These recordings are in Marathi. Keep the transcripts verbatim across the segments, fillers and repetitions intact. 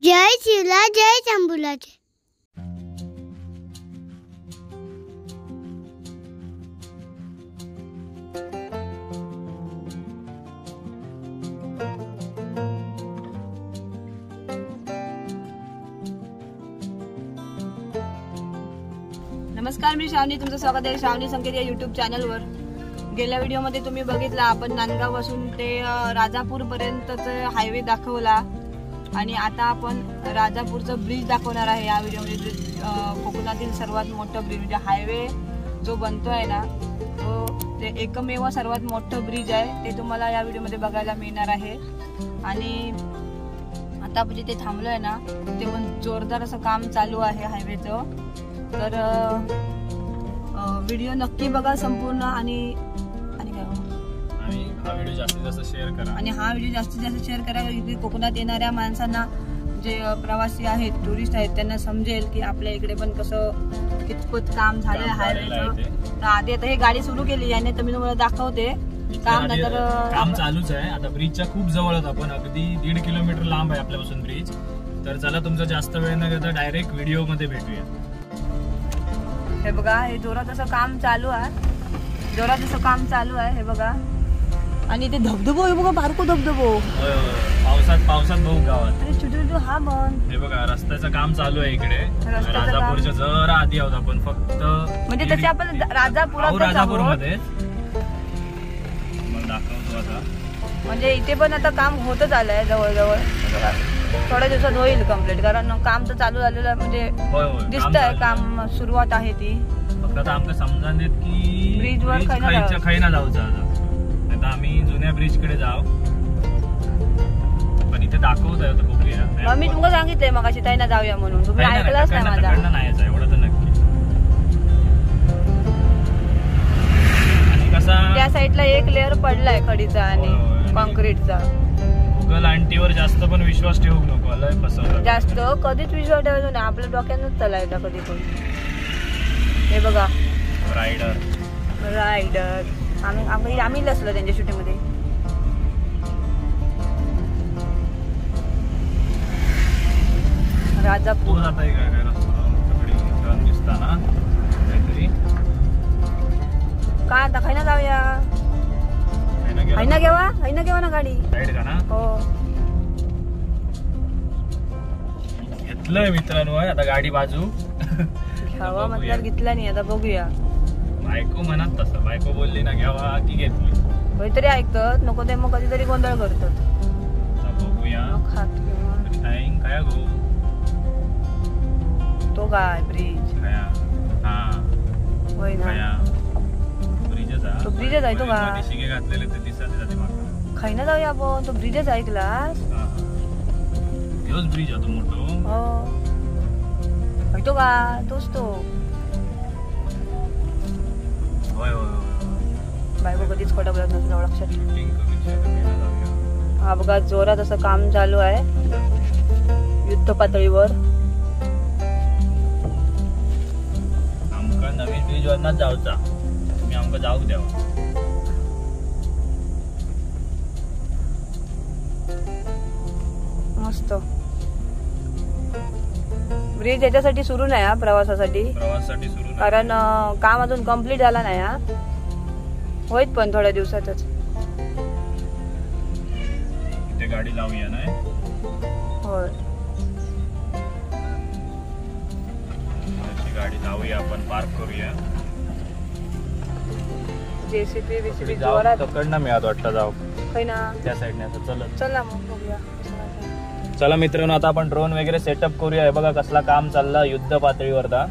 जय शिवला जय शंभूलाचे. नमस्कार, मी श्रावणी. तुमचं स्वागत आहे श्रावणी संकेत या युट्यूब चॅनलवर. गेल्या व्हिडिओमध्ये तुम्ही बघितला आपण नांदगाव पासून ते राजापूर पर्यंतचा हायवे दाखवला आणि आता आपण राजापूरचं ब्रिज दाखवणार आहे या व्हिडिओमध्ये. कोकणातील सर्वात मोठं ब्रिज म्हणजे हायवे जो बनतोय ना तो ते एकमेव सर्वात मोठं ब्रिज आहे. ते तुम्हाला या व्हिडिओमध्ये बघायला मिळणार आहे. आणि आता आपण जिथे थांबलोय ना ते पण जोरदार असं काम चालू आहे हायवेचं. तर व्हिडिओ नक्की बघा संपूर्ण आणि आणि काय आणि हा व्हिडिओ जास्तीत जास्त शेअर करा आणि हा व्हिडिओ जास्तीत जास्त शेअर करा. इकडे कोकणात येणाऱ्या माणसांना जे प्रवासी आहेत, टुरिस्ट आहेत, त्यांना समजेल की आपल्या इकडे पण कसं कितपत काम झालंय हायवेचं. तर आधी आता ही गाडी सुरू केली आहे तर मी तुम्हाला दाखवते काम. नंतर काम चालूच आहे. आता ब्रिजच्या खूप जवळ आहोत आपण, अगदी दीड किलोमीटर लांब आहे आपल्यापासून ब्रिज. तर चला तुमचा जास्त वेळ न घेता डायरेक्ट व्हिडिओ मध्ये भेटूया. हे बघा, हे जोरात असं काम चालू आहे. जोरात असं काम चालू आहे हे बघा. आणि ते धबधबो हे बघा, बारको धबधबो पावसात पावसात भाऊ गावात. अरे छोटू छोटू हा मन. हे बघा रस्त्याचं काम चालू आहे इकडे. राजापूरच्या जरा आधी आहोत आपण, फक्त म्हणजे तसे आपण राजापुरात राजापूर मध्ये दाखवतो आता. म्हणजे इथे पण आता काम होतच आलंय जवळजवळ. थोड्या दिवसात होईल कम्प्लीट, कारण काम तर चालू झालेलं म्हणजे दिसतंय काम सुरुवात आहे ती. फक्त आमका समजान देत की ब्रिज वर खैना जाऊचा आता आम्ही जुन्या ब्रिज कडे जाऊ. पण इथे दाखवत आहे बघूया. मी तुम्हाला सांगितलंय मग अशी ताईना जाऊया म्हणून, तुम्ही ऐकलंच नाही माझा. नाही एवढं तर नक्की. आणि कसा त्या साईडला एक लेअर पडलाय खडीचा आणि कॉन्क्रीटचा. गुगल आंटीवर जास्त पण विश्वास ठेवू नको. लय फसवलं जास्त कधीच विश्वास ठेवायचा नाही. आपल्या डोक्यातच चालायचा कधी पण. हे बघा रायडर रायडर आम्ही आम्ही आम्ही लसलो त्यांच्या शूटिंग मध्ये. राजापूर जाता आहे काय काय रस्ता दिसताना काहीतरी काय आता खायना जाऊया. खायना घेवा खायना घेवा ना गाडी राईड का ना. हो घेतलंय मित्रांनो आता गाडी बाजू. घ्यावा मतलब घेतला नाही. आता बघूया. बायको म्हणत तसं बायको बोलली ना घ्यावा की घेतली. काहीतरी ऐकतात नको ते मग कधीतरी गोंधळ करतात. बघूया काय गो तो काय ब्रिज हा होय ना. ब्रिजच आहे तो ब्रिजच आहे. तो का शिगे घातलेले ते दिसत जाते मागं. खायना जाऊया आपण. तो ब्रिजच ऐकलास. तोच ब्रिज आहे तो मोठो. हो तो का तोच तो. होय होय बायको कधीच खोटा बोलत नसतं लक्षात. हा बघा जोरात असं काम चालू आहे युद्ध पातळीवर. आमका नवीन ब्रिज वरनाच जाऊचा. तुम्ही आमका जाऊ द्यावा. मस्त ब्रिज याच्यासाठी सुरू नाही हा, प्रवासासाठी प्रवासासाठी सुरू कारण काम अजून कम्प्लीट झाला नाही हा. होईल पण थोड्या दिवसातच. इथे गाडी लावूया नाही. होय गाडी लावूया आपण, पार्क करूया. जेसीबी बीसीबी जाऊ जोरात तकडनं मिळत वाटतं जाऊ काही ना त्या साईडने. आता चल चला मग बघूया. चला मित्रांनो आता आपण ड्रोन वगैरे सेटअप करूया. हे बघा कसला काम चाललं युद्ध पातळीवरता.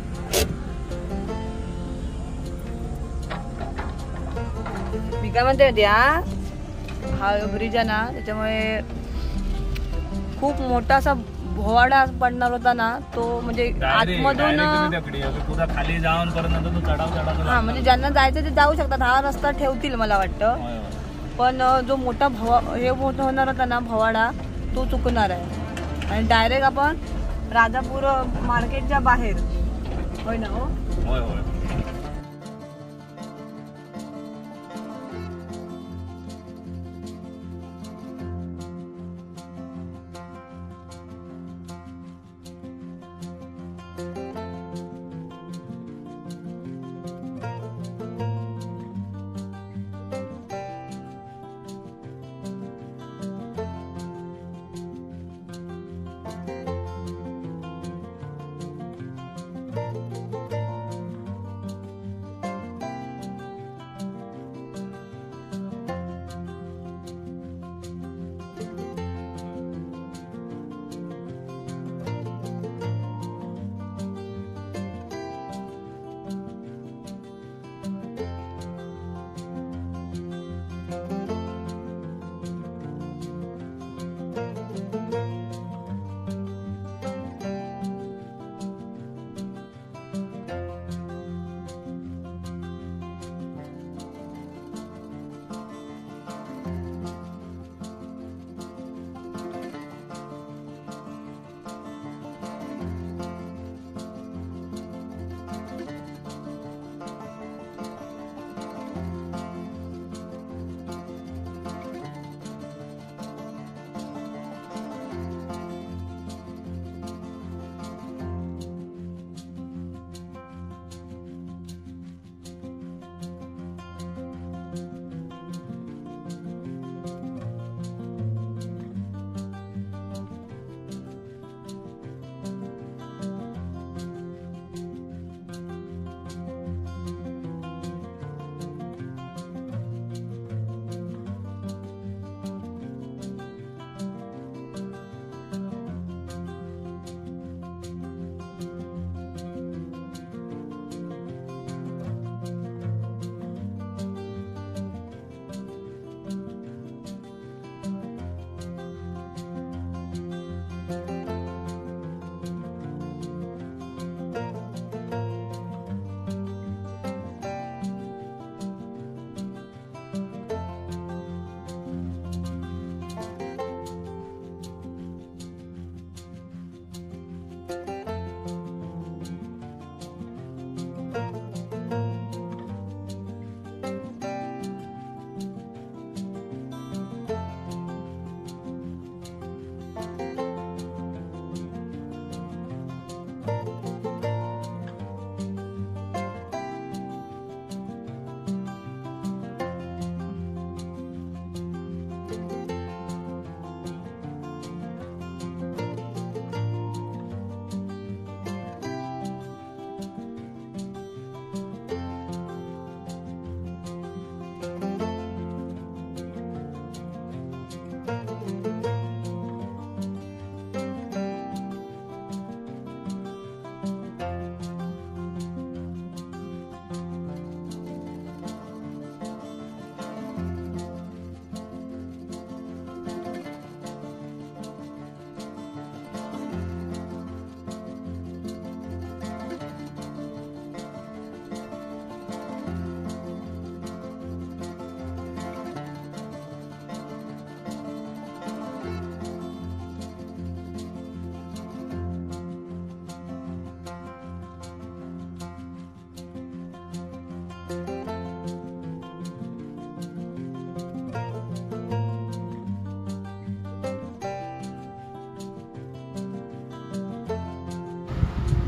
मी काय म्हणते होती हा हा ब्रिज आहे ना त्याच्यामुळे खूप मोठा असा भोवाडा पडणार होता ना तो. म्हणजे आतमधून खाली जाऊन परत तो चढाव चढाव. हा म्हणजे ज्यांना जायचं ते जाऊ शकतात. हा रस्ता ठेवतील मला वाटतं. पण जो मोठा भवा हे मोठं होणार होता ना भवाडा तो चुकणार आहे. आणि डायरेक्ट आपण राजापूर मार्केटच्या बाहेर. होय ना. हो होय होय.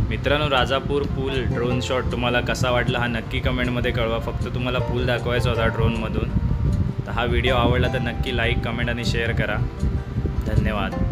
मित्रांनो, राजापूर पूल ड्रोन शॉट तुम्हाला कसा वाटला हा नक्की कमेंटमध्ये कळवा. फक्त तुम्हाला पूल दाखवायचा होता ड्रोनमधून. तर हा व्हिडिओ आवडला तर नक्की लाईक, कमेंट आणि शेअर करा. धन्यवाद.